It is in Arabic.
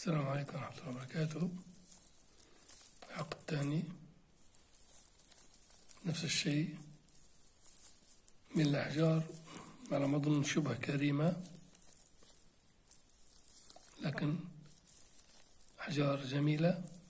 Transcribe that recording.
السلام عليكم ورحمة الله وبركاته. العقد الثاني نفس الشيء من الأحجار على ما أظن شبه كريمة، لكن أحجار جميلة